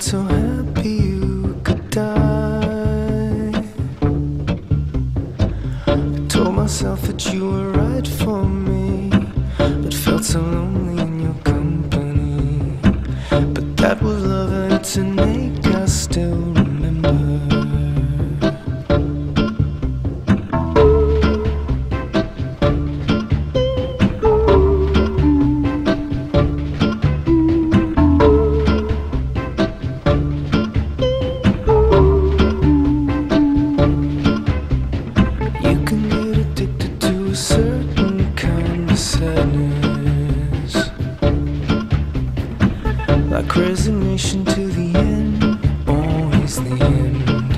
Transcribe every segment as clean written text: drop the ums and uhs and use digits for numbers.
so happy you could die. I told myself that you were right for me, but felt so lonely in your company. But that was love and it's innate, I still remember. Certain kind of sadness, like resignation to the end, always the end.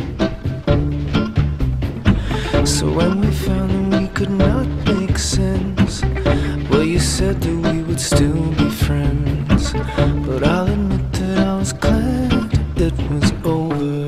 So when we found that we could not make sense, well, you said that we would still be friends. But I'll admit that I was glad it was over.